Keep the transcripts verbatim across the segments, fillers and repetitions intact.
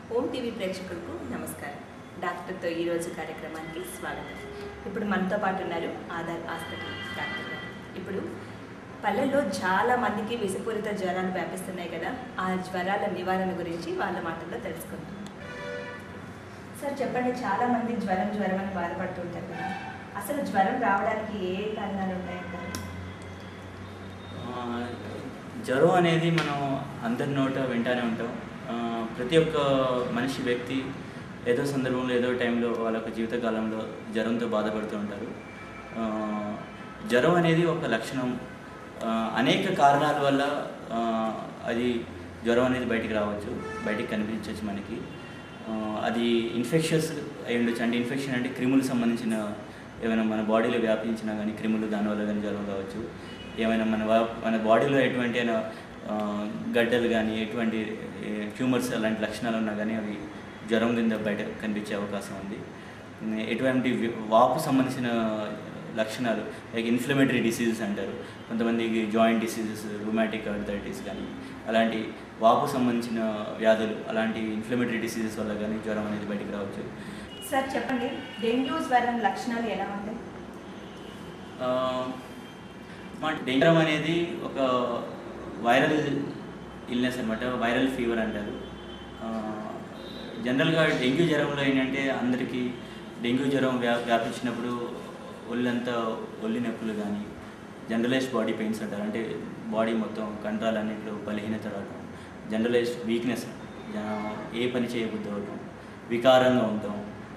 ఓం TV ప్రేక్షకులకు నమస్కారం. డాక్టర్తో ఈరోజు కార్యక్రమానికి స్వాగతం. ఇప్పుడు మనతో పాటు ఉన్నారు ఆధార్ హాస్పిటల్ డాక్టర్ గారు. ఇప్పుడు పల్లెల్లో చాలా మందికి విషపూరిత జ్వరాలు వ్యాపిస్తున్నాయి కదా, ఆ జ్వరాల నివారణ గురించి వాళ్ళ మాటల్లో తెలుసుకుందాం. సార్ చెప్పండి, చాలా మంది జ్వరం జ్వరం అని బాధపడుతుంటారు కదా, అసలు జ్వరం రావడానికి ఏ కారణాలు ఉంటాయంటారు? జ్వరం అనేది మనం అందరి నోట వింటానే ఉంటాం. ప్రతి ఒక్క మనిషి వ్యక్తి ఏదో సందర్భంలో ఏదో టైంలో వాళ్ళ యొక్క జీవితకాలంలో జ్వరంతో బాధపడుతూ ఉంటారు. జ్వరం అనేది ఒక లక్షణం. అనేక కారణాల వల్ల అది జ్వరం అనేది బయటికి రావచ్చు, బయటికి కనిపించవచ్చు మనకి. అది ఇన్ఫెక్షన్స్ అయి ఉండొచ్చు. అంటే ఇన్ఫెక్షన్ అంటే క్రిములకు సంబంధించిన ఏమైనా మన బాడీలో వ్యాపించినా కానీ క్రిములు దానివల్ల కానీ జ్వరం కావచ్చు. ఏమైనా మన మన బాడీలో ఎటువంటి అయినా గడ్డలు కానీ ఎటువంటి ట్యూమర్స్ అలాంటి లక్షణాలు ఉన్నా కానీ అవి జ్వరం కింద బయట కనిపించే అవకాశం ఉంది. ఎటువంటి వాపు సంబంధించిన లక్షణాలు లైక్ ఇన్ఫ్లమేటరీ డిసీజెస్ అంటారు, కొంతమందికి జాయింట్ డిసీజెస్, రుమాటిక్ ఆర్థరైటిస్ కానీ అలాంటి వాపు సంబంధించిన వ్యాధులు, అలాంటి ఇన్ఫ్లమేటరీ డిసీజెస్ వల్ల కానీ జ్వరం అనేది బయటికి రావచ్చు. సార్ చెప్పండి, డెంగ్యూ జ్వరం లక్షణాలు ఎలా ఉంటాయి? డెంగ్యూ అనేది ఒక వైరల్ ఇల్నెస్ అనమాట, వైరల్ ఫీవర్ అంటారు. జనరల్గా డెంగ్యూ జ్వరంలో ఏంటంటే అందరికీ డెంగ్యూ జ్వరం వ్యా వ్యాపించినప్పుడు ఒళ్ళంతా ఒళ్ళు నొప్పులు కానీ జనరలైజ్డ్ బాడీ పెయిన్స్ అంటారు. అంటే బాడీ మొత్తం కండరాలు అన్నింటిలో బలహీనత రావడం, జనరలైజ్డ్ వీక్నెస్, ఏ పని చేయబుద్ధి అవడం, వికారంగా ఉండటం,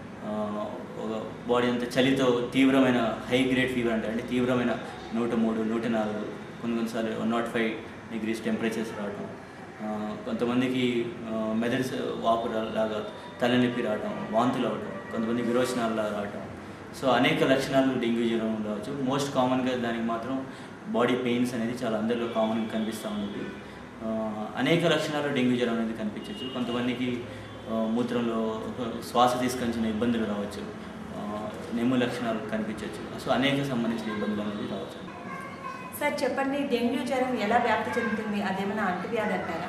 బాడీ అంతా చలితో తీవ్రమైన హై గ్రేడ్ ఫీవర్ అంటారు. అంటే తీవ్రమైన నూట మూడు నూట నాలుగు కొన్ని కొన్నిసార్లు one nought five degrees temperatures రావడం, కొంతమందికి మెదడు వాపు లాగా తలనొప్పి రావడం, వాంతులు అవడం, కొంతమంది విరోచనాలు రావడం. సో అనేక లక్షణాలు డెంగ్యూ జ్వరం రావచ్చు. మోస్ట్ కామన్గా దానికి మాత్రం బాడీ పెయిన్స్ అనేది చాలా అందరిలో కామన్గా కనిపిస్తూ ఉంటుంది. అనేక లక్షణాలు డెంగ్యూ జ్వరం అనేది కనిపించవచ్చు. కొంతమందికి మూత్రంలో శ్వాస తీసుకొచ్చిన ఇబ్బందులు రావచ్చు, నెమ్ము లక్షణాలు కనిపించవచ్చు. సో అనేక సంబంధించిన ఇబ్బందులు అనేది రావచ్చు. సార్ చెప్పండి, డెంగ్యూ జ్వరం ఎలా వ్యాప్తి చెందుతుంది? అదేమైనా అంటువ్యాధి అంటారా?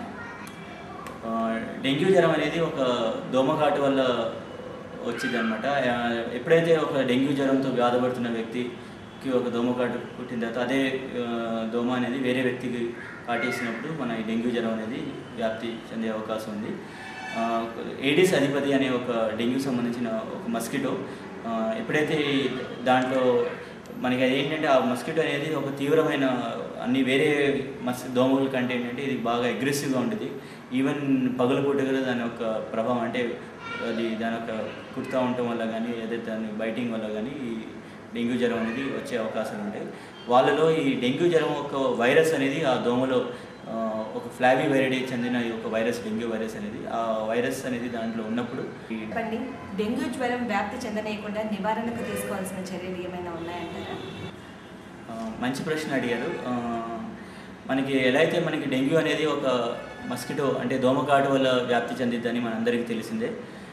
డెంగ్యూ జ్వరం అనేది ఒక దోమకాటు వల్ల వచ్చింది అనమాట. ఎప్పుడైతే ఒక డెంగ్యూ జ్వరంతో బాధపడుతున్న వ్యక్తికి ఒక దోమకాటు పుట్టిన తర్వాత అదే దోమ అనేది వేరే వ్యక్తికి కాటేసినప్పుడు మన ఈ డెంగ్యూ జ్వరం అనేది వ్యాప్తి చెందే అవకాశం ఉంది. ఏడిస్ అధిపతి అనే ఒక డెంగ్యూ సంబంధించిన ఒక మస్కిటో ఎప్పుడైతే దాంట్లో మనకి అది ఏంటంటే ఆ మస్కిటో అనేది ఒక తీవ్రమైన అన్ని వేరే మస్ దోమల కంటే ఏంటంటే ఇది బాగా అగ్రెసివ్గా ఉంటుంది. ఈవెన్ పగలపూట కూడా దాని యొక్క ప్రభావం, అంటే అది దాని యొక్క కుర్తా ఉండటం వల్ల కానీ అదే దాని బైటింగ్ వల్ల కానీ ఈ డెంగ్యూ జ్వరం అనేది వచ్చే అవకాశాలు ఉంటాయి. వాళ్ళలో ఈ డెంగ్యూ జ్వరం ఒక వైరస్ అనేది ఆ దోమలో ఒక ఫ్లావీ వైరడీ చెందిన ఈ ఒక వైరస్ డెంగ్యూ వైరస్ అనేది ఆ వైరస్ అనేది దాంట్లో ఉన్నప్పుడు చెప్పండి, డెంగ్యూ జ్వరం వ్యాప్తి చెందనీయకుండా నివారణకు తీసుకోవాల్సిన చర్యలు ఏమైనా ఉన్నాయంటారా? మంచి ప్రశ్న అడిగారు. మనకి ఎలా అయితే మనకి డెంగ్యూ అనేది ఒక మస్కిటో అంటే దోమకాటు వల్ల వ్యాప్తి చెందిద్దని మనందరికీ తెలిసిందే.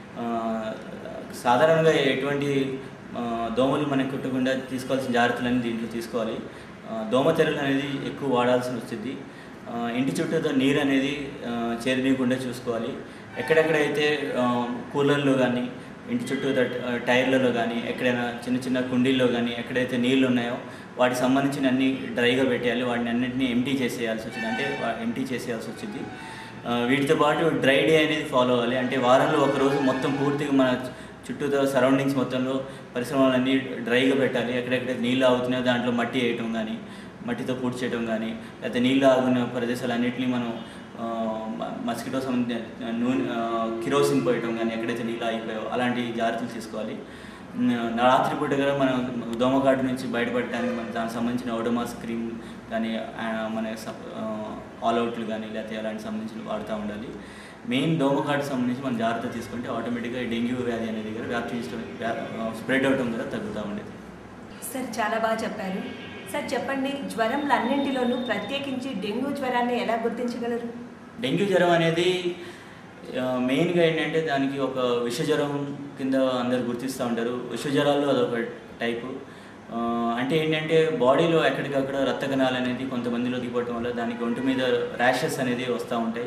సాధారణంగా ఎటువంటి దోమలు మనకి కుట్టకుండా తీసుకోవాల్సిన జాగ్రత్తలన్నీ దీంట్లో తీసుకోవాలి. దోమతెరలు అనేది ఎక్కువ వాడాల్సి వచ్చింది. ఇంటి చుట్టూతో నీరు అనేది చేరనీయకుండా చూసుకోవాలి. ఎక్కడెక్కడైతే కూలర్లో కానీ ఇంటి చుట్టూ టైర్లలో కానీ ఎక్కడైనా చిన్న చిన్న కుండీల్లో కానీ ఎక్కడైతే నీళ్ళు ఉన్నాయో వాటికి సంబంధించిన అన్ని డ్రైగా పెట్టేయాలి. వాటిని అన్నింటినీ ఎంటీ చేసేయాల్సి వచ్చింది, అంటే ఎంటీ చేసేయాల్సి వచ్చింది. వీటితో పాటు డ్రై డే అనేది ఫాలో అవ్వాలి. అంటే వారంలో ఒకరోజు మొత్తం పూర్తిగా మన చుట్టూతో సరౌండింగ్స్ మొత్తంలో పరిశ్రమలన్నీ డ్రైగా పెట్టాలి. ఎక్కడెక్కడైతే నీళ్ళు ఆగుతున్నాయో దాంట్లో మట్టి వేయటం కానీ, మట్టితో పూడ్చి చేయడం కానీ, లేకపోతే నీళ్ళు ఆగున్న ప్రదేశాలన్నింటినీ మనం మస్కిటో సంబంధించిన నూనె కిరోసిన్ పోయటం కానీ, ఎక్కడైతే నీళ్ళు ఆగిపోయాయో అలాంటి జాగ్రత్తలు తీసుకోవాలి. రాత్రిపూట కూడా మనం దోమకాటు నుంచి బయటపడటానికి మన దానికి సంబంధించిన ఓడోమాస్ క్రీమ్ కానీ మన ఆల్అవుట్లు కానీ లేకపోతే అలాంటి సంబంధించిన వాడుతూ ఉండాలి. మెయిన్ దోమకాటు సంబంధించి మనం జాగ్రత్త తీసుకుంటే ఆటోమేటిక్గా డెంగ్యూ వ్యాధి అనేది కూడా వ్యాప్తి స్ప్రెడ్ అవడం కూడా తగ్గుతూ ఉండేది. సార్ చాలా బాగా చెప్పారు. సార్ చెప్పండి, జ్వరంలు అన్నింటిలోనూ ప్రత్యేకించి డెంగ్యూ జ్వరాన్ని ఎలా గుర్తించగలరు? డెంగ్యూ జ్వరం అనేది మెయిన్గా ఏంటంటే దానికి ఒక విషజ్వరం కింద అందరు గుర్తిస్తూ ఉంటారు. విషజ్వరాల్లో అదొక టైపు. అంటే ఏంటంటే బాడీలో ఎక్కడికక్కడ రక్త కణాలు అనేది కొంతమందిలో దిగిపోవటం వల్ల దానికి ఒంటి మీద ర్యాషెస్ అనేది వస్తూ ఉంటాయి.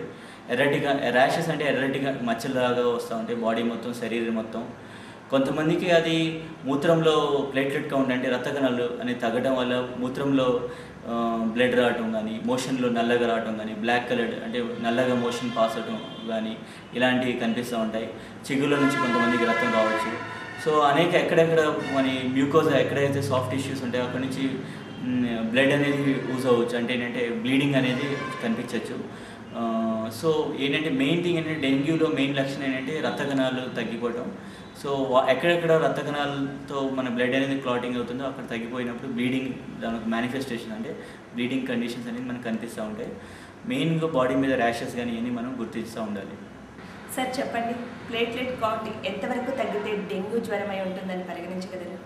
ఎర్రటిగా ర్యాషెస్ అంటే ఎర్రటిగా మచ్చలాగా వస్తూ ఉంటాయి బాడీ మొత్తం, శరీరం మొత్తం. కొంతమందికి అది మూత్రంలో ప్లేట్లెట్ కౌంట్ అంటే రక్త కణాలు అనేది తగ్గడం వల్ల మూత్రంలో బ్లడ్ రావటం కానీ, మోషన్లో నల్లగా రావటం కానీ, బ్లాక్ కలర్డ్ అంటే నల్లగా మోషన్ పాస్ అవటం కానీ ఇలాంటివి కనిపిస్తూ ఉంటాయి. చిగుళ్ళ నుంచి కొంతమందికి రక్తం రావచ్చు. సో అనేక ఎక్కడెక్కడ మన మ్యూకోజా ఎక్కడైతే సాఫ్ట్ టిష్యూస్ ఉంటాయో అక్కడి నుంచి బ్లడ్ అనేది యూజ్ అవ్వచ్చు. అంటే ఏంటంటే బ్లీడింగ్ అనేది కనిపించవచ్చు. సో ఏంటంటే మెయిన్ థింగ్ ఏంటంటే డెంగ్యూలో మెయిన్ లక్షణం ఏంటంటే రక్త కణాలు తగ్గిపోవటం. సో ఎక్కడెక్కడ రక్త కణాలతో మన బ్లడ్ అనేది క్లాటింగ్ అవుతుందో అక్కడ తగ్గిపోయినప్పుడు బ్లీడింగ్ దానికి మేనిఫెస్టేషన్ అంటే బ్లీడింగ్ కండిషన్స్ అనేది మనకు కనిపిస్తూ ఉంటాయి. మెయిన్గా బాడీ మీద ర్యాషెస్ కానీ ఇవన్నీ మనం గుర్తిస్తూ ఉండాలి. సార్ చెప్పండి, ప్లేట్లెట్ కౌంట్ ఎంతవరకు తగ్గితే డెంగ్యూ జ్వరమై ఉంటుందని పరిగణించగలరు?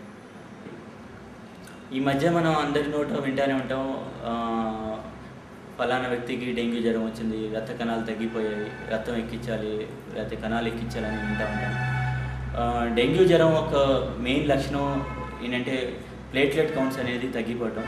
ఈ మధ్య మనం అందరి నోట వింటానే ఉంటాం, ఫలానా వ్యక్తికి డెంగ్యూ జ్వరం వచ్చింది, రక్త కణాలు తగ్గిపోయాయి, రక్తం ఎక్కించాలి, లేకపోతే కణాలు ఎక్కించాలని వింటూ ఉంటాం. డెంగ్యూ జ్వరం ఒక మెయిన్ లక్షణం ఏంటంటే ప్లేట్లెట్ కౌంట్స్ అనేది తగ్గిపోవటం.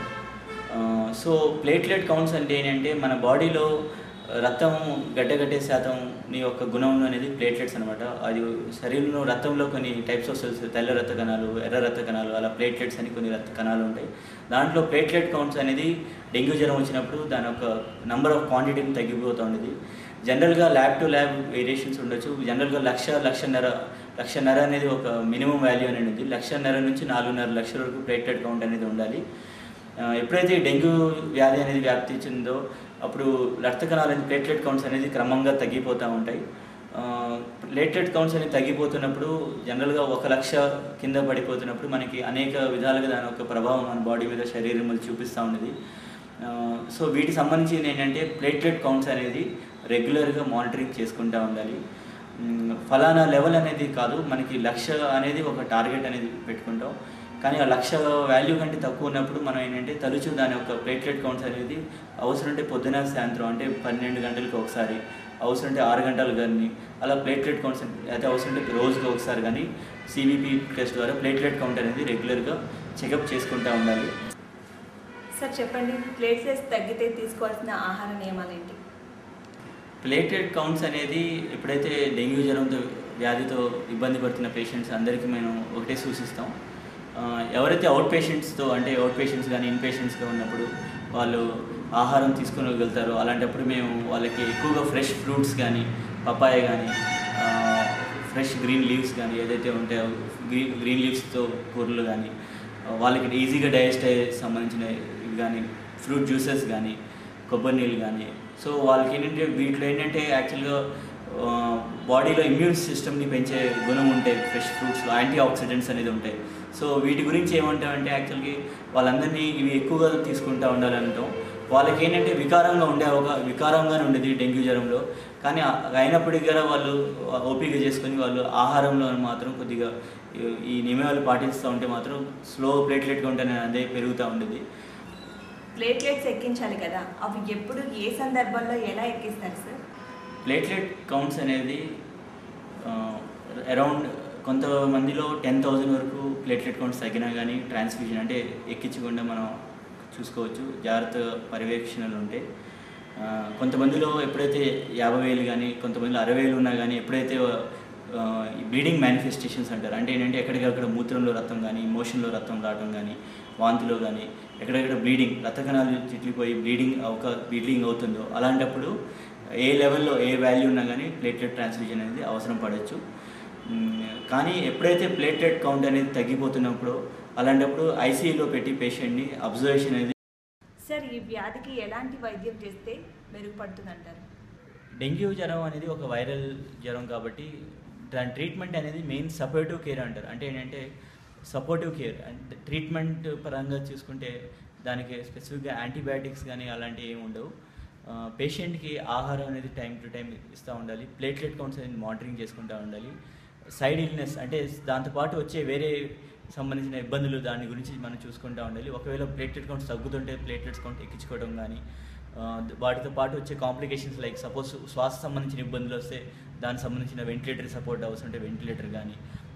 సో ప్లేట్లెట్ కౌంట్స్ అంటే ఏంటంటే మన బాడీలో రక్తం గడ్డగట్టే శాతం నీ యొక్క గుణం అనేది ప్లేట్లెట్స్ అనమాట. అది శరీరంలో రక్తంలో కొన్ని టైప్స్ ఆఫ్ సెల్స్, తెల్ల రక్త కణాలు, ఎర్ర రక్త కణాలు, అలా ప్లేట్లెట్స్ అని కొన్ని రక్త కణాలు ఉంటాయి. దాంట్లో ప్లేట్లెట్ కౌంట్స్ అనేది డెంగ్యూ జ్వరం వచ్చినప్పుడు దాని యొక్క నంబర్ ఆఫ్ క్వాంటిటీని తగ్గిపోతూ ఉండేది. జనరల్గా ల్యాబ్ టు ల్యాబ్ వేరియేషన్స్ ఉండొచ్చు. జనరల్గా లక్ష లక్షన్నర లక్షన్నర అనేది ఒక మినిమం వాల్యూ అనేది ఉంది. లక్షన్నర నుంచి నాలుగున్నర లక్షల వరకు ప్లేట్లెట్ కౌంట్ అనేది ఉండాలి. ఎప్పుడైతే డెంగ్యూ వ్యాధి అనేది వ్యాప్తి చెందో అప్పుడు రక్త కణాలు అనేది ప్లేట్లెట్ కౌంట్స్ అనేది క్రమంగా తగ్గిపోతూ ఉంటాయి. ప్లేట్లెట్ కౌంట్స్ అనేది తగ్గిపోతున్నప్పుడు జనరల్గా ఒక లక్ష కింద పడిపోతున్నప్పుడు మనకి అనేక విధాలుగా దాని యొక్క ప్రభావం మన బాడీ మీద, శరీరం మీద చూపిస్తూ ఉండేది. సో వీటికి సంబంధించి ఏంటంటే ప్లేట్లెట్ కౌంట్స్ అనేది రెగ్యులర్గా మానిటరింగ్ చేసుకుంటూ ఉండాలి. ఫలానా లెవెల్ అనేది కాదు, మనకి లక్ష అనేది ఒక టార్గెట్ అనేది పెట్టుకుంటాం. కానీ ఆ లక్ష వాల్యూ కంటే తక్కువ ఉన్నప్పుడు మనం ఏంటంటే తరచూ దాని యొక్క ప్లేట్లెట్ కౌంట్స్ అనేది అవసరం అంటే పొద్దున, సాయంత్రం అంటే పన్నెండు గంటలకు ఒకసారి, అవసరం అంటే ఆరు గంటలు కానీ అలా ప్లేట్లెట్ కౌంట్స్ అయితే అవసరం అంటే రోజుకి ఒకసారి కానీ సిబిపి టెస్ట్ ద్వారా ప్లేట్లెట్ కౌంట్ అనేది రెగ్యులర్గా చెకప్ చేసుకుంటూ ఉండాలి. సార్ చెప్పండి, ప్లేట్లెట్స్ తగ్గితే తీసుకోవాల్సిన ఆహార నియమాలు ఏంటి? ప్లేట్లెట్ కౌంట్స్ అనేది ఎప్పుడైతే డెంగ్యూ జ్వరంతో వ్యాధితో ఇబ్బంది పడుతున్న పేషెంట్స్ అందరికీ మేము ఒకటే సూచిస్తాం. ఎవరైతే అవుట్ పేషెంట్స్తో అంటే అవుట్ పేషెంట్స్ కానీ ఇన్ పేషెంట్స్గా ఉన్నప్పుడు వాళ్ళు ఆహారం తీసుకుని వెళ్తారో అలాంటప్పుడు మేము వాళ్ళకి ఎక్కువగా ఫ్రెష్ ఫ్రూట్స్ కానీ, పపాయ కానీ, ఫ్రెష్ గ్రీన్ లీవ్స్ కానీ ఏదైతే ఉంటాయో గ్రీన్ గ్రీన్ లీవ్స్తో కూరలు కానీ, వాళ్ళకి ఈజీగా డైజెస్ట్ అయ్యే సంబంధించిన ఇవి కానీ, ఫ్రూట్ జ్యూసెస్ కానీ, కొబ్బరి నీళ్ళు కానీ. సో వాళ్ళకి ఏంటంటే వీటిలో ఏంటంటే యాక్చువల్గా బాడీలో ఇమ్యూన్ సిస్టమ్ని పెంచే గుణం ఉంటాయి. ఫ్రెష్ ఫ్రూట్స్లో యాంటీ ఆక్సిడెంట్స్ అనేది ఉంటాయి. సో వీటి గురించి ఏమంటామంటే యాక్చువల్గా వాళ్ళందరినీ ఇవి ఎక్కువగా తీసుకుంటూ ఉండాలంటాం. వాళ్ళకి ఏంటంటే వికారంగా ఉండే ఒక వికారంగానే ఉండేది డెంగ్యూ జ్వరంలో. కానీ అయినప్పటికీ కూడా వాళ్ళు ఓపిక చేసుకొని వాళ్ళు ఆహారంలో మాత్రం కొద్దిగా ఈ నియమాలు పాటిస్తూ ఉంటే మాత్రం స్లో ప్లేట్లెట్ కౌంట్ అనేది పెరుగుతూ ఉండేది. ప్లేట్లెట్స్ ఎక్కించాలి కదా, అవి ఎప్పుడు ఏ సందర్భంలో ఎలా ఎక్కిస్తారు సార్? ప్లేట్లెట్ కౌంట్స్ అనేది అరౌండ్ కొంతమందిలో టెన్ థౌజండ్ వరకు ప్లేట్లెట్ కౌంట్స్ తగ్గినా కానీ ట్రాన్స్ఫ్యూజన్ అంటే ఎక్కించకుండా మనం చూసుకోవచ్చు. జాగ్రత్త పర్యవేక్షణలు ఉంటాయి. కొంతమందిలో ఎప్పుడైతే యాభై వేలు కానీ కొంతమందిలో అరవై వేలు ఉన్నా కానీ ఎప్పుడైతే బ్లీడింగ్ మేనిఫెస్టేషన్స్ అంటారు, అంటే ఏంటంటే ఎక్కడికక్కడ మూత్రంలో రక్తం కానీ, మోషన్లో రక్తం రావడం కానీ, వాంతిలో కానీ ఎక్కడెక్కడ బ్లీడింగ్ రక్త కణాలు చిట్లిపోయి బ్లీడింగ్ ఒక బ్లీడింగ్ అవుతుందో అలాంటప్పుడు ఏ లెవెల్లో ఏ వాల్యూ ఉన్నా కానీ ప్లేట్లెట్ ట్రాన్స్ఫ్యూజన్ అనేది అవసరం పడవచ్చు. కానీ ఎప్పుడైతే ప్లేట్లెట్ కౌంట్ అనేది తగ్గిపోతున్నప్పుడు అలాంటప్పుడు ఐసీయూలో పెట్టి పేషెంట్ని అబ్జర్వేషన్ అనేది. సార్ ఈ వ్యాధికి ఎలాంటి వైద్యం చేస్తే మెరుగుపడుతుంది అంటారు? డెంగ్యూ జ్వరం అనేది ఒక వైరల్ జ్వరం కాబట్టి దాని ట్రీట్మెంట్ అనేది మెయిన్ సపోర్టివ్ కేర్ అంటారు. అంటే ఏంటంటే సపోర్టివ్ కేర్ అంటే ట్రీట్మెంట్ పరంగా చూసుకుంటే దానికి స్పెసిఫిక్గా యాంటీబయాటిక్స్ కానీ అలాంటివి ఏమి ఉండవు. పేషెంట్కి ఆహారం అనేది టైం టు టైం ఇస్తూ ఉండాలి. ప్లేట్లెట్ కౌంట్స్ అనేది మానిటరింగ్ చేసుకుంటూ ఉండాలి. సైడ్ ఇల్నెస్ అంటే దాంతోపాటు వచ్చే వేరే సంబంధించిన ఇబ్బందులు దాని గురించి మనం చూసుకుంటూ ఉండాలి. ఒకవేళ ప్లేట్లెట్ కౌంట్స్ తగ్గుతుంటే ప్లేట్లెట్స్ కౌంట్ ఎక్కించుకోవడం కానీ, వాటితో పాటు వచ్చే కాంప్లికేషన్స్ లైక్ సపోజ్ శ్వాస సంబంధించిన ఇబ్బందులు వస్తే దానికి సంబంధించిన వెంటిలేటర్ సపోర్ట్ అవసరం ఉంటే వెంటిలేటర్ కానీ,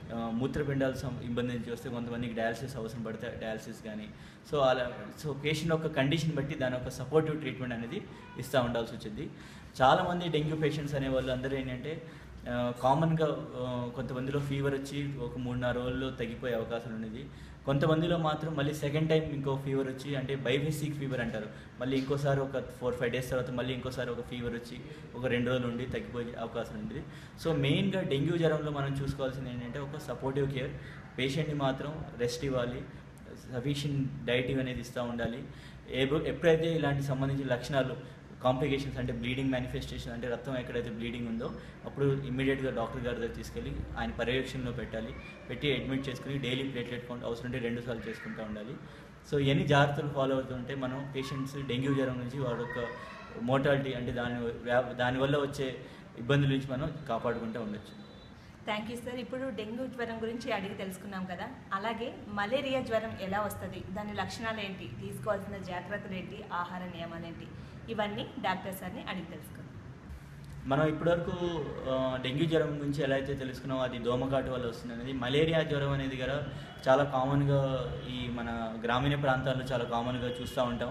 మూత్రపిండాలు సం ఇబ్బంది నుంచి వస్తే కొంతమందికి డయాలసిస్ అవసరం పడితే డయాలసిస్ కానీ సో అలా సో పేషెంట్ యొక్క కండిషన్ బట్టి దాని యొక్క సపోర్టివ్ ట్రీట్మెంట్ అనేది ఇస్తూ ఉండాల్సి వచ్చింది. చాలామంది డెంగ్యూ పేషెంట్స్ అనే వాళ్ళు అందరూ ఏంటంటే కామన్గా కొంతమందిలో ఫీవర్ వచ్చి ఒక మూడు నాలుగు రోజుల్లో తగ్గిపోయే అవకాశం ఉండేది. కొంతమందిలో మాత్రం మళ్ళీ సెకండ్ టైం ఇంకో ఫీవర్ వచ్చి అంటే బైఫెసిక్ ఫీవర్ అంటారు, మళ్ళీ ఇంకోసారి ఒక ఫోర్ ఫైవ్ డేస్ తర్వాత మళ్ళీ ఇంకోసారి ఒక ఫీవర్ వచ్చి ఒక రెండు రోజులు ఉండి తగ్గిపోయే అవకాశం ఉండేది. సో మెయిన్గా డెంగ్యూ జ్వరంలో మనం చూసుకోవాల్సింది ఏంటంటే ఒక సపోర్టివ్ కేర్, పేషెంట్ని మాత్రం రెస్ట్ ఇవ్వాలి, సఫిషియంట్ డైట్ అనేది ఇస్తూ ఉండాలి. ఏబో ఎప్పుడైతే ఇలాంటి సంబంధించిన లక్షణాలు కాంప్లికేషన్స్ అంటే బ్లీడింగ్ మేనిఫెస్టేషన్ అంటే రక్తం ఎక్కడైతే బ్లీడింగ్ ఉందో అప్పుడు ఇమ్మీడియట్గా డాక్టర్ గారి దగ్గర తీసుకెళ్ళి ఆయన పర్యవేక్షణలో పెట్టాలి, పెట్టి అడ్మిట్ చేసుకుని డైలీ ప్లేట్లెట్ కౌంట్ అవసరం ఉంటే రెండు సార్లు చేసుకుంటూ ఉండాలి. సో ఎన్ని జాగ్రత్తలు ఫాలో అవుతుంటే మనం పేషెంట్స్ డెంగ్యూ జ్వరం నుంచి వాడి యొక్క మోర్టాలిటీ అంటే దాని దానివల్ల వచ్చే ఇబ్బందుల నుంచి మనం కాపాడుకుంటూ ఉండొచ్చు. Thank you sir. ఇప్పుడు డెంగ్యూ జ్వరం గురించి అడిగి తెలుసుకున్నాం కదా, అలాగే మలేరియా జ్వరం ఎలా వస్తుంది, దాని లక్షణాలు ఏంటి, తీసుకోవాల్సిన జాగ్రత్తలు ఏంటి, ఆహార నియమాలు ఏంటి, ఇవన్నీ డాక్టర్ సార్ని అడిగి తెలుసుకుందాం. మనం ఇప్పటివరకు డెంగ్యూ జ్వరం గురించి ఎలా అయితే తెలుసుకున్నామో అది దోమకాటు వల్ల వస్తుంది అనేది. మలేరియా జ్వరం అనేది కదా చాలా కామన్గా ఈ మన గ్రామీణ ప్రాంతాల్లో చాలా కామన్గా చూస్తూ ఉంటాం.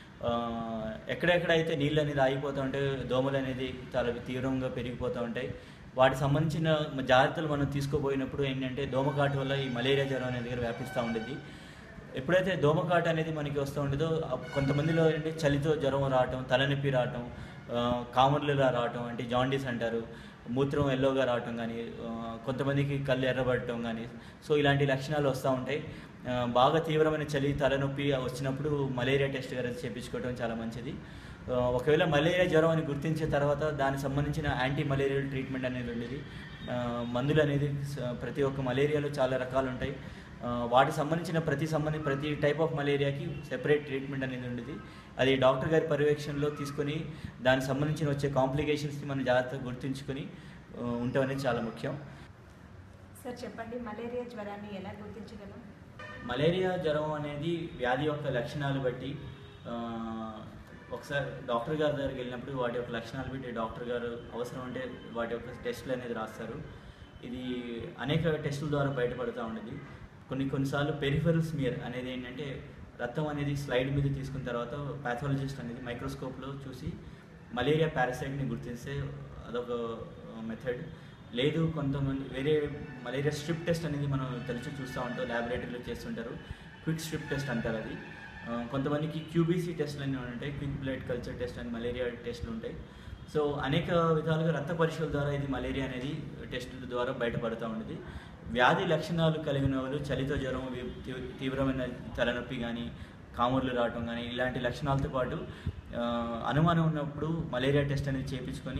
ఎక్కడెక్కడైతే నీళ్ళు అనేది ఆగిపోతూ ఉంటాయి, దోమలు అనేది చాలా తీవ్రంగా పెరిగిపోతూ ఉంటాయి. వాటికి సంబంధించిన జాగ్రత్తలు మనం తీసుకోపోయినప్పుడు ఏంటంటే దోమకాటు వల్ల ఈ మలేరియా జ్వరం అనేది దగ్గర వ్యాపిస్తూ ఉండేది. ఎప్పుడైతే దోమకాటు అనేది మనకి వస్తూ ఉండేదో కొంతమందిలో ఏంటంటే చలితో జ్వరం రావటం, తలనొప్పి రావటం, కామర్లుగా రావటం అంటే జాండీస్ అంటారు, మూత్రం ఎల్లోగా రావటం కానీ, కొంతమందికి కళ్ళు ఎర్రబడటం కానీ, సో ఇలాంటి లక్షణాలు వస్తూ ఉంటాయి. బాగా తీవ్రమైన చలి తలనొప్పి వచ్చినప్పుడు మలేరియా టెస్ట్ గారు చేయించుకోవడం చాలా మంచిది. ఒకవేళ మలేరియా జ్వరం అని గుర్తించిన తర్వాత దానికి సంబంధించిన యాంటీ మలేరియల్ ట్రీట్మెంట్ అనేది ఉండేది. మందులు అనేది ప్రతి ఒక్క మలేరియాలో చాలా రకాలు ఉంటాయి. వాటికి సంబంధించిన ప్రతి సంబంధి ప్రతి టైప్ ఆఫ్ మలేరియాకి సెపరేట్ ట్రీట్మెంట్ అనేది ఉండేది. అది డాక్టర్ గారి పర్యవేక్షణలో తీసుకొని దానికి సంబంధించిన వచ్చే కాంప్లికేషన్స్ని మనం జాగ్రత్తగా గుర్తుంచుకొని ఉండటం అనేది చాలా ముఖ్యం. సార్ చెప్పండి, మలేరియా జ్వరాన్ని ఎలా గుర్తించగలం? మలేరియా జ్వరం అనేది వ్యాధి యొక్క లక్షణాలు బట్టి ఒకసారి డాక్టర్ గారి దగ్గరికి వెళ్ళినప్పుడు వాటి యొక్క లక్షణాలు బట్టి డాక్టర్ గారు అవసరం అంటే వాటి యొక్క టెస్టులు అనేది రాస్తారు. ఇది అనేక టెస్టుల ద్వారా బయటపడుతూ ఉండేది. కొన్ని కొన్నిసార్లు పెరిఫెరల్ స్మియర్ అనేది ఏంటంటే రక్తం అనేది స్లైడ్ మీద తీసుకున్న తర్వాత ప్యాథాలజిస్ట్ అనేది మైక్రోస్కోప్లో చూసి మలేరియా పారాసైట్ని గుర్తిస్తే అదొక మెథడ్. లేదు కొంతమంది వేరే మలేరియా స్ట్రిప్ టెస్ట్ అనేది మనం తెలిసి చూస్తూ ఉంటాం, ల్యాబొరేటరీలో చేస్తుంటారు, క్విక్ స్ట్రిప్ టెస్ట్ అంటారు అది. కొంతమందికి క్యూబీసీ టెస్ట్లు అన్నీ ఉంటాయి, క్విక్ బ్లడ్ కల్చర్ టెస్ట్ అని మలేరియా టెస్టులు ఉంటాయి. సో అనేక విధాలుగా రక్త పరీక్షల ద్వారా ఇది మలేరియా అనేది టెస్టుల ద్వారా బయటపడుతూ ఉండేది. వ్యాధి లక్షణాలు కలిగిన వాళ్ళు చలితో జ్వరం, తీవ్రమైన తలనొప్పి కానీ, కాముర్లు రావటం కానీ ఇలాంటి లక్షణాలతో పాటు అనుమానం ఉన్నప్పుడు మలేరియా టెస్ట్ అనేది చేయించుకొని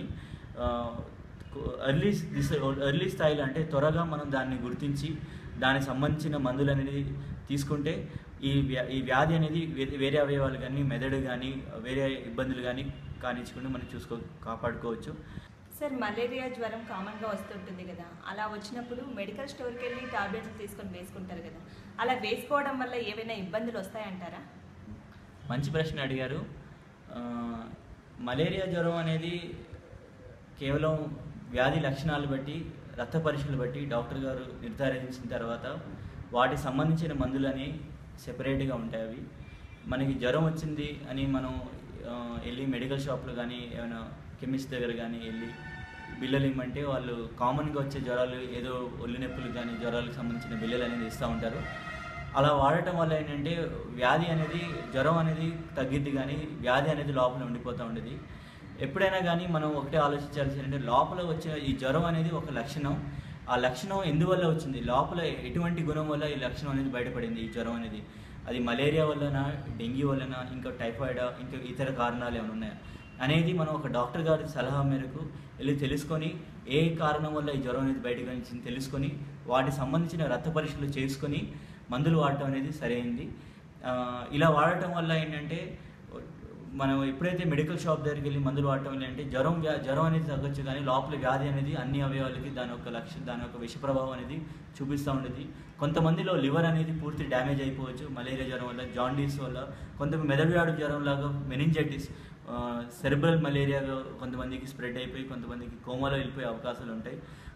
ఎర్లీ దిశ ఎర్లీ స్థాయిలో అంటే త్వరగా మనం దాన్ని గుర్తించి దానికి సంబంధించిన మందులు అనేది తీసుకుంటే ఈ వ్యా ఈ వ్యాధి అనేది వేరే అవయవాలు కానీ, మెదడు కానీ, వేరే ఇబ్బందులు కానీ కానించకుండా మనం చూసుకో కాపాడుకోవచ్చు. సార్ మలేరియా జ్వరం కామన్గా వస్తుంటుంది కదా, అలా వచ్చినప్పుడు మెడికల్ స్టోర్కి వెళ్ళి టాబ్లెట్స్ తీసుకొని వేసుకుంటారు కదా, అలా వేసుకోవడం వల్ల ఏవైనా ఇబ్బందులు వస్తాయంటారా? మంచి ప్రశ్న అడిగారు. మలేరియా జ్వరం అనేది కేవలం వ్యాధి లక్షణాలు బట్టి రక్త పరీక్షలు బట్టి డాక్టర్ గారు నిర్ధారించిన తర్వాత వాటికి సంబంధించిన మందులని సెపరేట్గా ఉంటాయి. అవి మనకి జ్వరం వచ్చింది అని మనం వెళ్ళి మెడికల్ షాప్లో కానీ ఏమైనా కెమిస్ట్ దగ్గర కానీ వెళ్ళి బిల్లలు ఇమ్మంటే వాళ్ళు కామన్గా వచ్చే జ్వరాలు ఏదో ఒళ్ళు నొప్పులు కానీ జ్వరాలకు సంబంధించిన బిల్లలు అనేది ఇస్తూ ఉంటారు. అలా వాడటం వల్ల ఏంటంటే వ్యాధి అనేది జ్వరం అనేది తగ్గిద్ది కానీ వ్యాధి అనేది లోపల ఉండిపోతూ ఉండేది. ఎప్పుడైనా కానీ మనం ఒకటే ఆలోచించాల్సి అంటే లోపల వచ్చే ఈ జ్వరం అనేది ఒక లక్షణం, ఆ లక్షణం ఎందువల్ల వచ్చింది, లోపల ఎటువంటి గుణం వల్ల ఈ లక్షణం అనేది బయటపడింది ఈ జ్వరం అనేది, అది మలేరియా వల్లనా, డెంగ్యూ వల్లనా, ఇంకా టైఫాయిడా, ఇంకా ఇతర కారణాలు ఏమైనా ఉన్నాయా అనేది మనం ఒక డాక్టర్ గారి సలహా మేరకు వెళ్ళి తెలుసుకొని ఏ కారణం వల్ల ఈ జ్వరం అనేది బయటకు వచ్చింది తెలుసుకొని వాటికి సంబంధించిన రక్త పరీక్షలు చేసుకొని మందులు వాడటం అనేది సరైంది. ఇలా వాడటం వల్ల ఏంటంటే మనం ఎప్పుడైతే మెడికల్ షాప్ దగ్గరికి వెళ్ళి మందులు వాడటం వల్ల అంటే జ్వరం జ్వరం అనేది తగ్గొచ్చు కానీ లోపల వ్యాధి అనేది అన్ని అవయవాలకి దాని యొక్క లక్ష్యం దాని యొక్క విష ప్రభావం అనేది చూపిస్తూ ఉండేది. కొంతమందిలో లివర్ అనేది పూర్తి డ్యామేజ్ అయిపోవచ్చు మలేరియా జ్వరం వల్ల, జాండీస్ వల్ల, కొంతమంది మెదడువ్యాధి జ్వరం లాగా మెనింజైటిస్, సెరిబ్రల్ మలేరియా కొంతమందికి స్ప్రెడ్ అయిపోయి కొంతమందికి కోమాలో వెళ్ళిపోయే అవకాశాలు ఉంటాయి.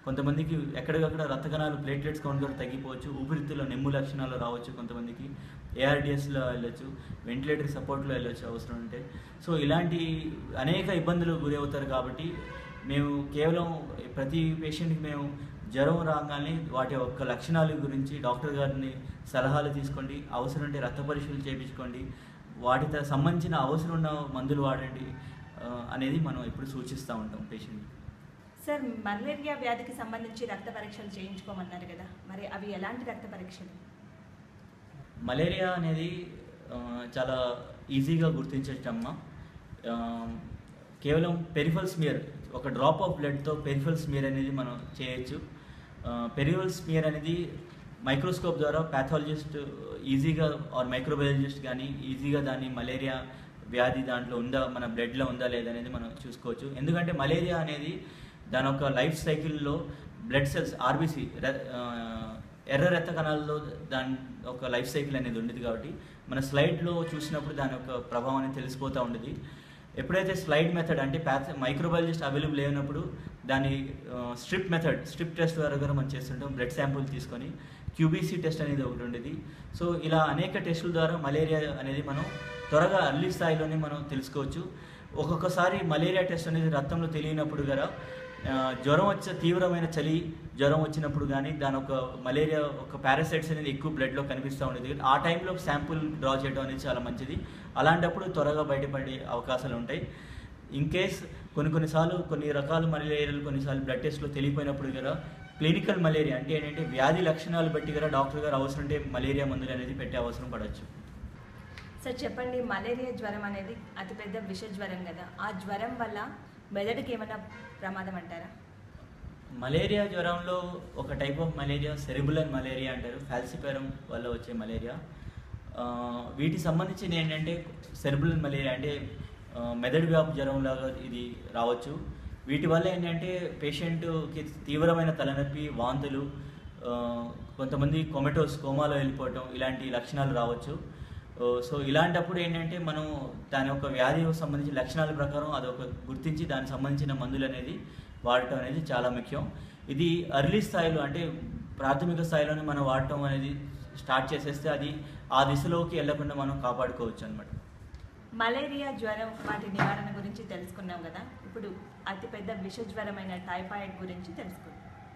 కొంతమందికి ఎక్కడికక్కడ రక్త కణాలు ప్లేట్లెట్స్ కౌంట్ కూడా తగ్గిపోవచ్చు, ఊపిరితిత్తుల్లో నెమ్ము లక్షణాలు రావచ్చు, కొంతమందికి ఏఆర్డిఎస్లో వెళ్ళొచ్చు, వెంటిలేటర్ సపోర్ట్లో వెళ్ళొచ్చు అవసరం ఉంటే. సో ఇలాంటి అనేక ఇబ్బందులు గురి అవుతారు. కాబట్టి మేము కేవలం ప్రతి పేషెంట్కి మేము జ్వరం రాగానే వాటి యొక్క లక్షణాల గురించి డాక్టర్ గారిని సలహాలు తీసుకోండి, అవసరం ఉంటే రక్త పరీక్షలు చేయించుకోండి, వాటితో సంబంధించిన అవసరం ఉన్న మందులు వాడండి అనేది మనం ఇప్పుడు సూచిస్తూ ఉంటాం పేషెంట్కి. సార్, మలేరియా వ్యాధికి సంబంధించి రక్త పరీక్షలు చేయించుకోమన్నారు కదా, మరి అవి ఎలాంటి రక్త పరీక్షలు? మలేరియా అనేది చాలా ఈజీగా గుర్తించచ్చమ్మా. కేవలం పెరిఫల్ స్మియర్, ఒక డ్రాప్ ఆఫ్ బ్లడ్తో పెరిఫల్ స్మియర్ అనేది మనం చేయొచ్చు. పెరిఫల్ స్మియర్ అనేది మైక్రోస్కోప్ ద్వారా ప్యాథాలజిస్ట్ ఈజీగా ఆర్ మైక్రోబయాలజిస్ట్ కానీ ఈజీగా దాన్ని మలేరియా వ్యాధి దాంట్లో ఉందా, మన బ్లడ్లో ఉందా లేదా అనేది మనం చూసుకోవచ్చు. ఎందుకంటే మలేరియా అనేది దాని ఒక లైఫ్ సైకిల్లో బ్లడ్ సెల్స్ ఆర్బీసీ ఎర్ర రక్త కణాల్లో దాని ఒక లైఫ్ సైకిల్ అనేది ఉండేది. కాబట్టి మన స్లైడ్లో చూసినప్పుడు దాని యొక్క ప్రభావం అనేది తెలిసిపోతూ ఉండేది. ఎప్పుడైతే స్లైడ్ మెథడ్ అంటే ప్యాథ మైక్రోబయాలజిస్ట్ అవైలబుల్ లేనప్పుడు దాని స్ట్రిప్ మెథడ్ స్ట్రిప్ టెస్ట్ ద్వారా కూడా మనం చేస్తుంటాం. బ్లడ్ శాంపుల్ తీసుకొని క్యూబీసీ టెస్ట్ అనేది ఒకటి ఉండేది. సో ఇలా అనేక టెస్టుల ద్వారా మలేరియా అనేది మనం త్వరగా అర్లీ స్థాయిలోనే మనం తెలుసుకోవచ్చు. ఒక్కొక్కసారి మలేరియా టెస్ట్ అనేది రక్తంలో తెలియనప్పుడు కదా జ్వరం వచ్చే తీవ్రమైన చలి జ్వరం వచ్చినప్పుడు కానీ దాని ఒక మలేరియా ఒక పారాసైట్స్ అనేది ఎక్కువ బ్లడ్లో కనిపిస్తూ ఉండేది. ఆ టైంలో శాంపుల్ డ్రా చేయడం అనేది చాలా మంచిది. అలాంటప్పుడు త్వరగా బయటపడే అవకాశాలు ఉంటాయి. ఇన్ కేస్ కొన్ని కొన్నిసార్లు కొన్ని రకాల మలేరియాలు కొన్నిసార్లు బ్లడ్ టెస్ట్లో తెలియపోయినప్పుడు కదా క్లినికల్ మలేరియా అంటే ఏంటంటే వ్యాధి లక్షణాలు బట్టి కదా డాక్టర్ గారు అవసరం ఉంటే మలేరియా మందులు అనేది పెట్టే అవసరం పడవచ్చు. సార్ చెప్పండి, మలేరియా జ్వరం అనేది అతిపెద్ద విష జ్వరం కదా, ఆ జ్వరం వల్ల మెదడుకి ఏమైనా ప్రమాదం అంటారా? మలేరియా జ్వరంలో ఒక type of malaria cerebral malaria అంటారు, ఫాల్సిపారం వల్ల వచ్చే మలేరియా. వీటికి సంబంధించిన ఏంటంటే సెరిబులర్ మలేరియా అంటే మెదడు వ్యాపు జ్వరంలాగా ఇది రావచ్చు. వీటి వల్ల ఏంటంటే పేషెంట్కి తీవ్రమైన తలనొప్పి, వాంతులు, కొంతమంది కొమెటోస్ కోమాలో వెళ్ళిపోవటం ఇలాంటి లక్షణాలు రావచ్చు. సో ఇలాంటప్పుడు ఏంటంటే మనం దాని యొక్క వ్యాధి సంబంధించిన లక్షణాల ప్రకారం అదొక గుర్తించి దానికి సంబంధించిన మందులు అనేది వాడటం అనేది చాలా ముఖ్యం. ఇది అర్లీ స్థాయిలో అంటే ప్రాథమిక స్థాయిలోనే మనం వాడటం అనేది స్టార్ట్ చేసేస్తే అది ఆ దిశలోకి వెళ్లకుండా మనం కాపాడుకోవచ్చు అన్నమాట. మలేరియా జ్వరం వాటి నివారణ గురించి తెలుసుకున్నాం కదా, ఇప్పుడు అతిపెద్ద విష జ్వరమైన టైఫాయిడ్ గురించి తెలుసుకుందాం.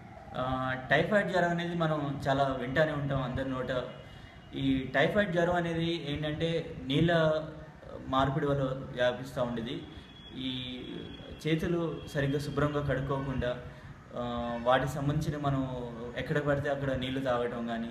టైఫాయిడ్ జ్వరం అనేది మనం చాలా వింటానే ఉంటాం అందరి నోట. ఈ టైఫాయిడ్ జ్వరం అనేది ఏంటంటే నీళ్ళ మార్పిడి వల్ల వ్యాపిస్తూ ఉండేది. ఈ చేతులు సరిగ్గా శుభ్రంగా కడుక్కోకుండా వాటికి సంబంధించిన మనం ఎక్కడ పడితే అక్కడ నీళ్లు తాగటం కానీ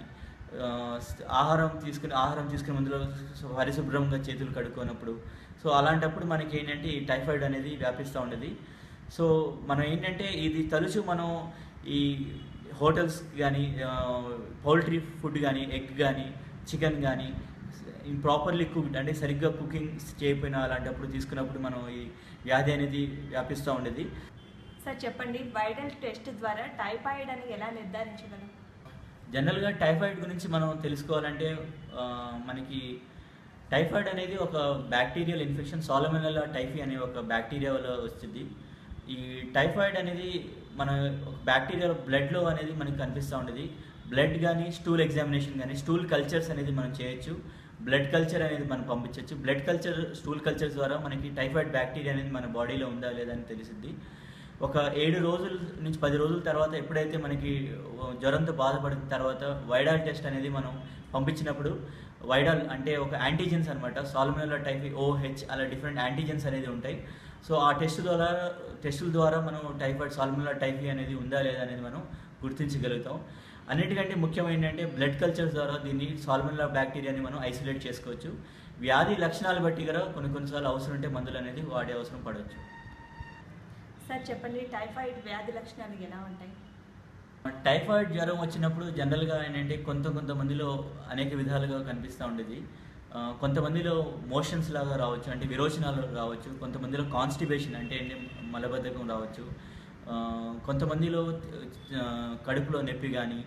ఆహారం తీసుకుని ఆహారం తీసుకునే ముందులో పరిశుభ్రంగా చేతులు కడుక్కోనప్పుడు సో అలాంటప్పుడు మనకి ఏంటంటే ఈ టైఫాయిడ్ అనేది వ్యాపిస్తూ ఉండేది. సో మనం ఏంటంటే ఇది తరచు మనం ఈ హోటల్స్ కానీ పౌల్ట్రీ ఫుడ్ కానీ ఎగ్ కానీ చికెన్ కానీ ప్రాపర్లీ కుక్డ్ అంటే సరిగ్గా కుకింగ్ చేయకపోయినా అలాంటప్పుడు తీసుకున్నప్పుడు మనం ఈ వ్యాధి అనేది వ్యాపిస్తూ ఉండేది. సార్ చెప్పండి, వైరల్ టెస్ట్ ద్వారా టైఫాయిడ్ అని ఎలా నిర్ధారించగలం? జనరల్గా టైఫాయిడ్ గురించి మనం తెలుసుకోవాలంటే మనకి టైఫాయిడ్ అనేది ఒక బ్యాక్టీరియల్ ఇన్ఫెక్షన్, సాల్మొనెల్లా టైఫీ అనే ఒక బ్యాక్టీరియా వల్ల వస్తుంది. ఈ టైఫాయిడ్ అనేది మన బ్యాక్టీరియా బ్లడ్లో అనేది మనకి కనిపిస్తూ ఉండేది. బ్లడ్ కానీ స్టూల్ ఎగ్జామినేషన్ కానీ స్టూల్ కల్చర్స్ అనేది మనం చేయొచ్చు, బ్లడ్ కల్చర్ అనేది మనం పంపించవచ్చు. బ్లడ్ కల్చర్ స్టూల్ కల్చర్స్ ద్వారా మనకి టైఫాయిడ్ బ్యాక్టీరియా అనేది మన బాడీలో ఉందా లేదా అని తెలిసింది. ఒక ఏడు రోజుల నుంచి పది రోజుల తర్వాత ఎప్పుడైతే మనకి జ్వరంతో బాధపడిన తర్వాత వైడాల్ టెస్ట్ అనేది మనం పంపించినప్పుడు వైడాల్ అంటే ఒక యాంటీజెన్స్ అనమాట, సాల్మొనెల్లా టైఫీ ఓహెచ్ అలా డిఫరెంట్ యాంటీజెన్స్ అనేది ఉంటాయి. సో ఆ టెస్ట్ ద్వారా టెస్టుల ద్వారా మనం టైఫాయిడ్ సాల్మొనెల్లా టైఫీ అనేది ఉందా లేదా అనేది మనం గుర్తించగలుగుతాం. అన్నిటికంటే ముఖ్యం ఏంటంటే బ్లడ్ కల్చర్స్ ద్వారా దీన్ని సాల్మొనెల్లా బ్యాక్టీరియాని మనం ఐసోలేట్ చేసుకోవచ్చు. వ్యాధి లక్షణాలు బట్టి కూడా కొన్ని కొన్నిసార్లు అవసరం ఉంటే మందులు అనేది వాడే అవసరం పడవచ్చు. సార్ చెప్పండి, టైఫాయిడ్ వ్యాధి లక్షణాలు ఎలా ఉంటాయి? టైఫాయిడ్ జ్వరం వచ్చినప్పుడు జనరల్గా ఏంటంటే కొంత కొంతమందిలో అనేక విధాలుగా కనిపిస్తూ ఉండేది. కొంతమందిలో మోషన్స్ లాగా రావచ్చు, అంటే విరోచనాలు రావచ్చు. కొంతమందిలో కాన్స్టిబేషన్ అంటే మలబద్ధకం రావచ్చు. కొంతమందిలో కడుపులో నొప్పి కానీ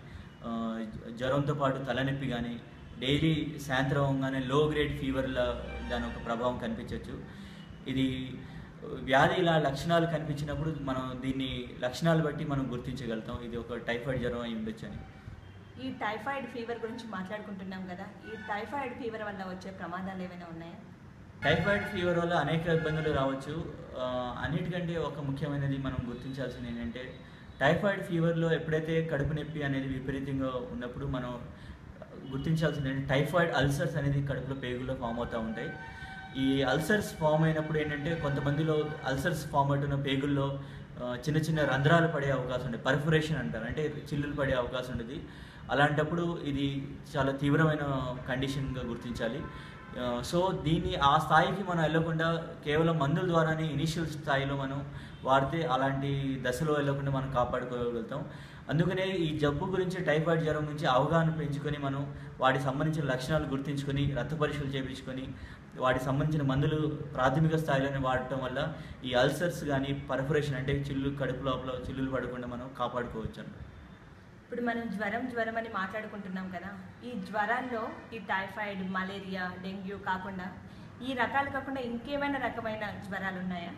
జ్వరంతో పాటు తలనొప్పి కానీ డైలీ సాయంత్రం కానీ లో గ్రేడ్ ఫీవర్ల దాని ఒక ప్రభావం కనిపించవచ్చు. ఇది వ్యాధి ఇలా లక్షణాలు కనిపించినప్పుడు మనం దీన్ని లక్షణాలు బట్టి మనం గుర్తించగలుగుతాం ఇది ఒక టైఫాయిడ్ జ్వరం అయి ఉండొచ్చు అని. ఈ టైఫాయిడ్ ఫీవర్ గురించి మాట్లాడుకుంటున్నాం కదా, ఈ టైఫాయిడ్ ఫీవర్ వల్ల వచ్చే ప్రమాదాలు ఏమైనా ఉన్నాయా? టైఫాయిడ్ ఫీవర్ వల్ల అనేక ఇబ్బందులు రావచ్చు. అన్నిటికంటే ఒక ముఖ్యమైనది మనం గుర్తించాల్సింది ఏంటంటే, టైఫాయిడ్ ఫీవర్లో ఎప్పుడైతే కడుపు నొప్పి అనేది విపరీతంగా ఉన్నప్పుడు మనం గుర్తించాల్సింది ఏంటంటే, టైఫాయిడ్ అల్సర్స్ అనేది కడుపులో పేగుల్లో ఫామ్ అవుతూ ఉంటాయి. ఈ అల్సర్స్ ఫామ్ అయినప్పుడు ఏంటంటే, కొంతమందిలో అల్సర్స్ ఫామ్ అవుతున్న పేగుల్లో చిన్న చిన్న రంధ్రాలు పడే అవకాశం ఉంటుంది, పర్ఫరేషన్ అంటారు, అంటే చిల్లులు పడే అవకాశం ఉంటుంది. అలాంటప్పుడు ఇది చాలా తీవ్రమైన కండిషన్గా గుర్తించాలి. సో దీన్ని ఆ స్థాయికి మనం వెళ్ళకుండా కేవలం మందుల ద్వారానే ఇనిషియల్ స్థాయిలో మనం వాడితే అలాంటి దశలో వెళ్ళకుండా మనం కాపాడుకోగలుగుతాం. అందుకనే ఈ జబ్బు గురించి, టైఫాయిడ్ జ్వరం గురించి అవగాహన పెంచుకొని మనం వాటికి సంబంధించిన లక్షణాలు గుర్తించుకొని రక్త పరీక్షలు చేయించుకొని వాటికి సంబంధించిన మందులు ప్రాథమిక స్థాయిలోనే వాడటం వల్ల ఈ అల్సర్స్ కానీ పర్ఫరేషన్ అంటే చిల్లు కడుపు లోపల చిల్లులు పడకుండా మనం కాపాడుకోవచ్చు అన్నమాట. ఇప్పుడు మనం జ్వరం జ్వరం అని మాట్లాడుకుంటున్నాం కదా, ఈ జ్వరాల్లో ఈ టైఫాయిడ్, మలేరియా, డెంగ్యూ కాకుండా ఈ రకాలు కాకుండా ఇంకేమైనా రకమైన జ్వరాలు ఉన్నాయా?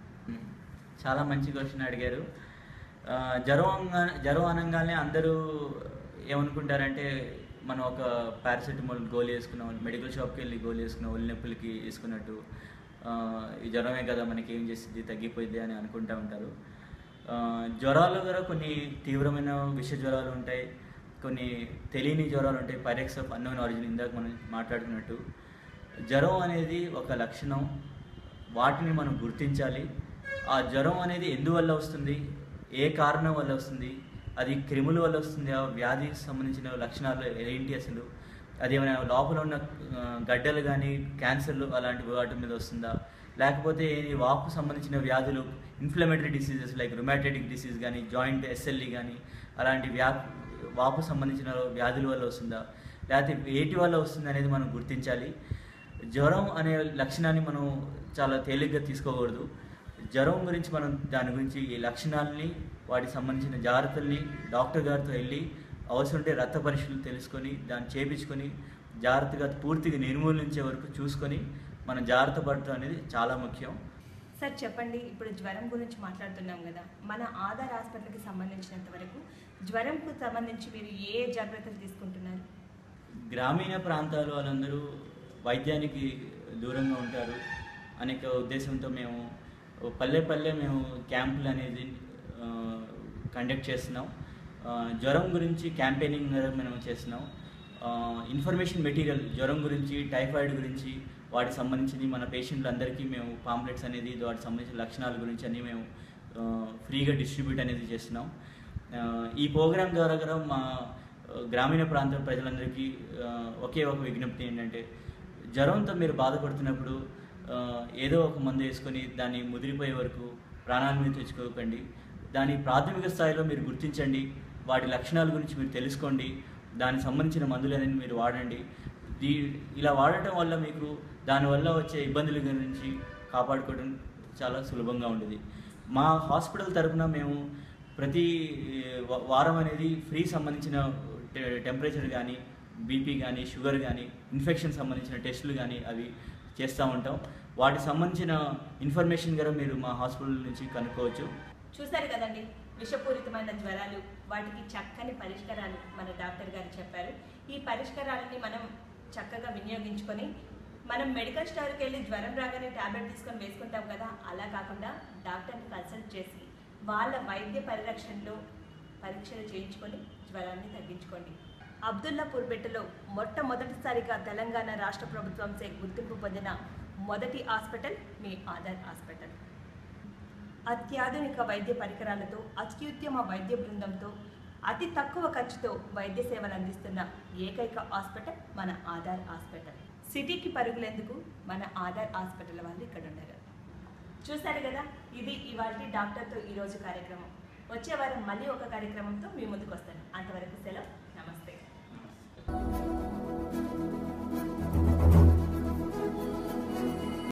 చాలా మంచి క్వశ్చన్ అడిగారు. జ్వరం జ్వరం అనగానే అందరూ ఏమనుకుంటారంటే, మనం ఒక పారాసెటమాల్ గోళీ వేసుకున్నాం, మెడికల్ షాప్కి వెళ్ళి గోళీ వేసుకున్నాం, ఒళ్ళు నొప్పులకి వేసుకున్నట్టు ఈ జ్వరమే కదా మనకి ఏం చేస్తుంది, తగ్గిపోయింది అని అనుకుంటూ ఉంటారు. జ్వరాలు కూడా కొన్ని తీవ్రమైన విష జ్వరాలు ఉంటాయి, కొన్ని తెలియని జ్వరాలు ఉంటాయి, పైరెక్స్ ఆఫ్ అన్నోన్ ఆరిజిన్, ఇందాక మనం మాట్లాడుకున్నట్టు. జ్వరం అనేది ఒక లక్షణం, వాటిని మనం గుర్తించాలి. ఆ జ్వరం అనేది ఎందువల్ల వస్తుంది, ఏ కారణం వల్ల వస్తుంది, అది క్రిముల వల్ల వస్తుంది, ఆ వ్యాధికి సంబంధించిన లక్షణాలు ఏంటి, అసలు అది ఏమైనా లోపల ఉన్న గడ్డలు కానీ క్యాన్సర్లు అలాంటి వాటి మీద వస్తుందా, లేకపోతే వాపు సంబంధించిన వ్యాధులు, inflammatory diseases like rheumatic disease కానీ, జాయింట్ ఎస్ఎల్ఈ కానీ అలాంటి వ్యా వాపు సంబంధించిన వ్యాధుల వల్ల వస్తుందా, లేకపోతే వేటి వల్ల వస్తుంది అనేది మనం గుర్తించాలి. జ్వరం అనే లక్షణాన్ని మనం చాలా తేలిగ్గా తీసుకోకూడదు. జ్వరం గురించి మనం దాని గురించి ఈ లక్షణాలని, వాటికి సంబంధించిన జాగ్రత్తల్ని డాక్టర్ గారితో వెళ్ళి అవసరం ఉంటే రక్త పరీక్షలు తెలుసుకొని దాన్ని చేయించుకొని జాగ్రత్తగా పూర్తిగా నిర్మూలించే వరకు చూసుకొని మనం జాగ్రత్త పడటం అనేది చాలా ముఖ్యం. సార్ చెప్పండి, ఇప్పుడు జ్వరం గురించి మాట్లాడుతున్నాం కదా, మన ఆధార్ హాస్పిటల్కి సంబంధించినంత వరకు జ్వరంకు సంబంధించి మీరు ఏ జాగ్రత్తలు తీసుకుంటున్నారు? గ్రామీణ ప్రాంతాల వాళ్ళందరూ వైద్యానికి దూరంగా ఉంటారు అనేక ఉద్దేశంతో మేము పల్లె పల్లె మేము క్యాంపులు అనేది కండక్ట్ చేస్తున్నాం. జ్వరం గురించి క్యాంపెయినింగ్ మేము చేస్తున్నాం. ఇన్ఫర్మేషన్ మెటీరియల్ జ్వరం గురించి, టైఫాయిడ్ గురించి, వాటికి సంబంధించి మన పేషెంట్లందరికీ మేము పాంప్లెట్స్ అనేది, వాటికి సంబంధించిన లక్షణాల గురించి అన్నీ మేము ఫ్రీగా డిస్ట్రిబ్యూట్ అనేది చేస్తున్నాం. ఈ ప్రోగ్రాం ద్వారా కూడా మా గ్రామీణ ప్రాంత ప్రజలందరికీ ఒకే ఒక విజ్ఞప్తి ఏంటంటే, జ్వరంతో మీరు బాధపడుతున్నప్పుడు ఏదో ఒక మందు వేసుకొని దాన్ని ముదిరిపోయే వరకు ప్రాణాల మీద తెచ్చుకోకండి. దాని ప్రాథమిక స్థాయిలో మీరు గుర్తించండి, వాటి లక్షణాల గురించి మీరు తెలుసుకోండి, దానికి సంబంధించిన మందులు అనేది మీరు వాడండి. దీ ఇలా వాడటం వల్ల మీకు దానివల్ల వచ్చే ఇబ్బందుల గురించి కాపాడుకోవడం చాలా సులభంగా ఉంటుంది. మా హాస్పిటల్ తరఫున మేము ప్రతి వారం అనేది ఫ్రీ సంబంధించిన టెంపరేచర్ కానీ, బీపీ కానీ, షుగర్ కానీ, ఇన్ఫెక్షన్ సంబంధించిన టెస్టులు కానీ అవి చేస్తూ ఉంటాం. వాటికి సంబంధించిన ఇన్ఫర్మేషన్ కూడా మీరు మా హాస్పిటల్ నుంచి కనుక్కోవచ్చు. చూశారు కదండి, విషపూరితమైన జ్వరాలు, వాటికి చక్కని పరిష్కారాలు మన డాక్టర్ గారు చెప్పారు. ఈ పరిష్కారాలని మనం చక్కగా వినియోగించుకొని మనం మెడికల్ స్టోర్కి వెళ్ళి జ్వరం రాగానే ట్యాబ్లెట్ తీసుకొని వేసుకుంటాం కదా, అలా కాకుండా డాక్టర్ని కన్సల్ట్ చేసి వాళ్ళ వైద్య పరిరక్షణలో పరీక్షలు చేయించుకొని జ్వరాన్ని తగ్గించుకోండి. అబ్దుల్లాపూర్పేటలో మొట్టమొదటిసారిగా తెలంగాణ రాష్ట్ర ప్రభుత్వంచే గుర్తింపు పొందిన మొదటి హాస్పిటల్ మీ ఆధార్ హాస్పిటల్. అత్యాధునిక వైద్య పరికరాలతో, అత్యుత్తమ వైద్య బృందంతో, అతి తక్కువ ఖర్చుతో వైద్య సేవలు అందిస్తున్న ఏకైక హాస్పిటల్ మన ఆధార్ హాస్పిటల్. సిటీకి పరుగులేందుకు మన ఆధార్ హాస్పిటల్ వాళ్ళు ఇక్కడ ఉన్నారు. చూశారు కదా, ఇది ఇవాళ డాక్టర్తో ఈరోజు కార్యక్రమం. వచ్చే వారం మళ్ళీ ఒక కార్యక్రమంతో మీ ముందుకు వస్తాను. అంతవరకు సెలవు.